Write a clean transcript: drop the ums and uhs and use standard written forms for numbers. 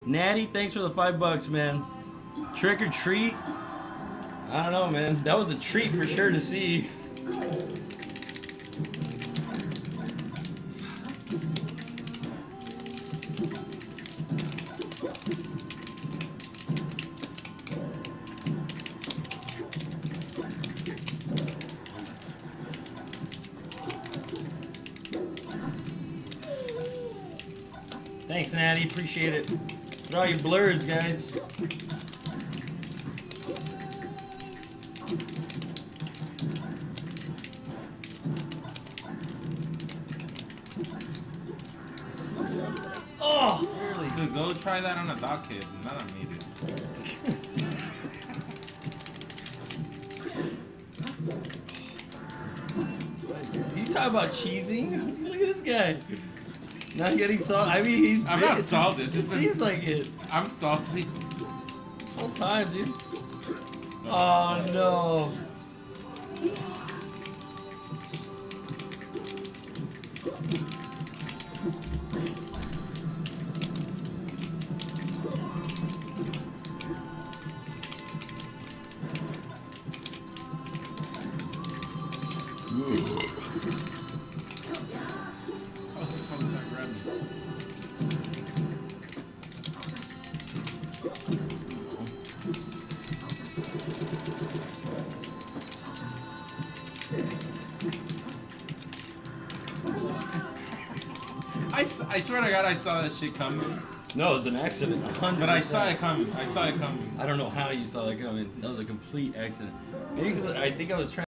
Natty, thanks for the $5, man. Trick or treat? I don't know, man. That was a treat for sure to see. Thanks, Natty. Appreciate it. Look at all your blurs, guys. Oh, really? Dude, go try that on a dock kid, not on me, dude. You talk about cheesing? Look at this guy. Not getting salty. I mean, he's. I'm not salty. It seems like it. I'm salty. This whole time, dude. Oh no. I swear to God, I saw that shit coming. No, it was an accident. 100%. But I saw it coming. I saw it coming. I don't know how you saw that coming. That was a complete accident. Maybe because I think I was trying.